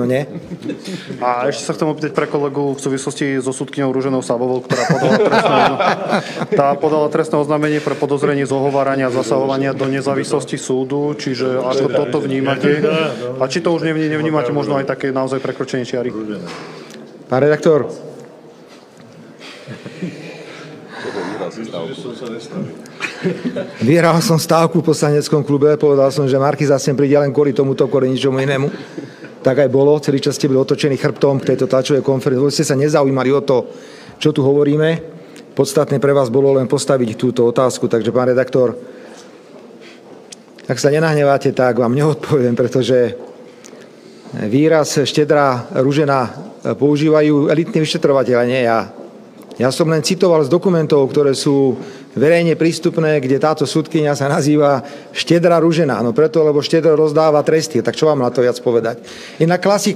No nie? A ešte sa chcem opýtať pre kolegu v súvislosti so súdkyňou Ruženou Savovou, ktorá podala trestné oznámenie pre podozrenie z ohovárania a zasahovania do nezávislosti súdu, čiže ako toto vnímate? A či to už nevnímate možno aj také naozaj prekročenie čiary? Pán redaktor. Vyhral som stávku v poslaneckom klube, povedal som, že Markíza sem príde len kvôli tomuto, kvôli ničomu inému. Tak aj bolo, celý čas ste boli otočení chrbtom k tejto tlačovej konferencii. Vôbec ste sa nezaujímali o to, čo tu hovoríme. Podstatné pre vás bolo len postaviť túto otázku. Takže, pán redaktor, ak sa nenahneváte, tak vám neodpoviem, pretože výraz štedrá ružena používajú elitní vyšetrovateľe, nie ja. Ja som len citoval z dokumentov, ktoré sú verejne prístupné, kde táto súdkyňa sa nazýva štedrá ružena. No preto, lebo štedro rozdáva tresty. Tak čo vám na to viac povedať? Inak klasika.